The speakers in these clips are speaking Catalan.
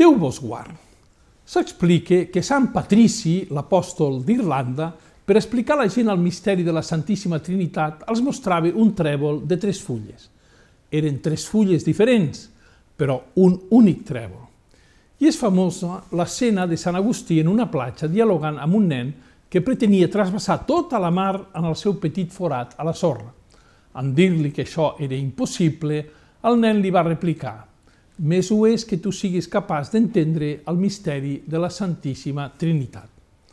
Déu vos guard. S'explica que Sant Patrici, l'apòstol d'Irlanda, per explicar a la gent el misteri de la Santíssima Trinitat, els mostrava un trèvol de 3 fulles. Eren 3 fulles diferents, però un únic trèvol. I és famosa l'escena de Sant Agustí en una platja dialogant amb un nen que pretenia trasbassar tota la mar en el seu petit forat a la sorra. En dir-li que això era impossible, el nen li va replicar: «Més ho és que tu siguis capaç d'entendre el misteri de la Santíssima Trinitat».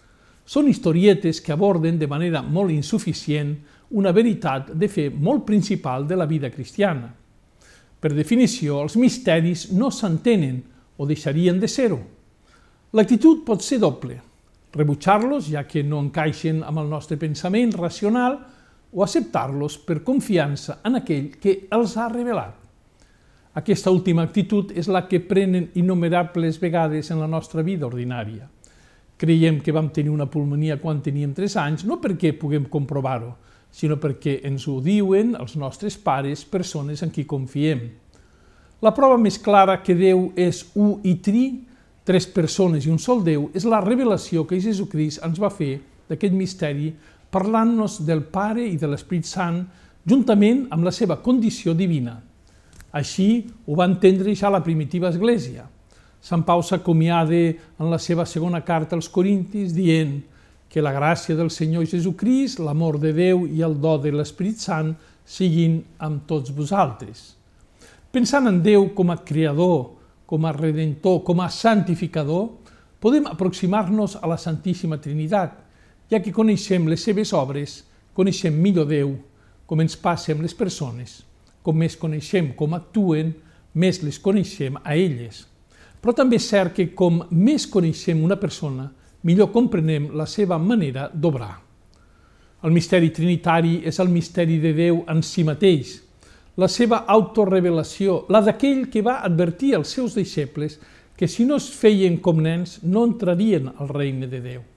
Són historietes que aborden de manera molt insuficient una veritat de fe molt principal de la vida cristiana. Per definició, els misteris no s'entenen o deixarien de ser-ho. L'actitud pot ser doble: rebutjar-los, ja que no encaixen amb el nostre pensament racional, o acceptar-los per confiança en aquell que els ha revelat. Aquesta última actitud és la que prenen innumerables vegades en la nostra vida ordinària. Creiem que vam tenir una pulmonia quan teníem 3 anys, no perquè puguem comprovar-ho, sinó perquè ens ho diuen els nostres pares, persones en qui confiem. La prova més clara que Déu és u i tri, 3 persones i un sol Déu, és la revelació que Jesucrist ens va fer d'aquest misteri, parlant-nos del Pare i de l'Esperit Sant, juntament amb la seva condició divina. Així ho va entendre ja la primitiva Església. Sant Pau s'acomiada en la seva segona carta als Corintis dient que la gràcia del Senyor Jesucrist, l'amor de Déu i el do de l'Esperit Sant siguin amb tots vosaltres. Pensant en Déu com a creador, com a redentor, com a santificador, podem aproximar-nos a la Santíssima Trinitat, ja que coneixem les seves obres, coneixem millor Déu, com ens passa amb les persones. Com més coneixem com actuen, més les coneixem a elles. Però també és cert que com més coneixem una persona, millor comprenem la seva manera d'obrar. El misteri trinitari és el misteri de Déu en si mateix, la seva autorrevelació, la d'aquell que va advertir als seus deixebles que si no es feien com nens no entrarien al regne de Déu.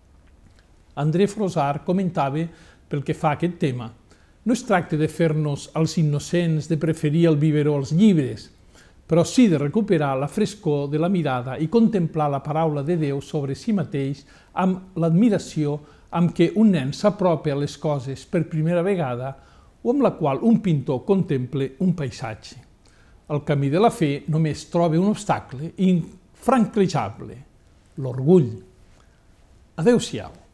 André Frossard comentava pel que fa a aquest tema: no es tracta de fer-nos els innocents, de preferir el biberó als llibres, però sí de recuperar la frescor de la mirada i contemplar la paraula de Déu sobre si mateix amb l'admiració amb què un nen s'apropa a les coses per primera vegada o amb la qual un pintor contempla un paisatge. El camí de la fe només troba un obstacle infranquejable: l'orgull. Adéu-siau.